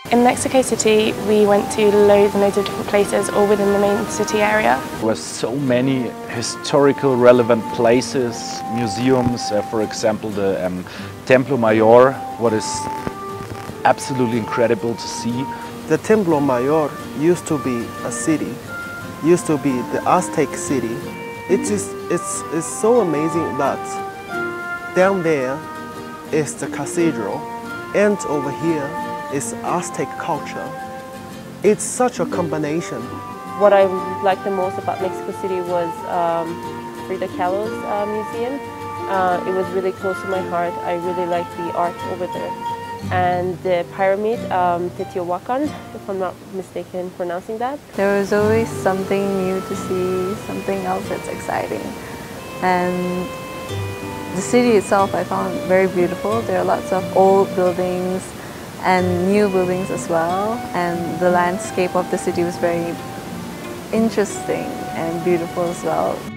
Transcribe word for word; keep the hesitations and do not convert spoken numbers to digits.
In Mexico City, we went to loads and loads of different places, all within the main city area. There were so many historical relevant places, museums, uh, for example the um, Templo Mayor, what is absolutely incredible to see. The Templo Mayor used to be a city, used to be the Aztec city. It is, it's, it's so amazing that down there is the cathedral and over here is Aztec culture. It's such a combination. What I liked the most about Mexico City was um, Frida Kahlo's uh, museum. Uh, it was really close to my heart. I really liked the art over there. And the pyramid, um, Teotihuacan, if I'm not mistaken pronouncing that. There was always something new to see, something else that's exciting. And the city itself I found very beautiful. There are lots of old buildings and new buildings as well. And the landscape of the city was very interesting and beautiful as well.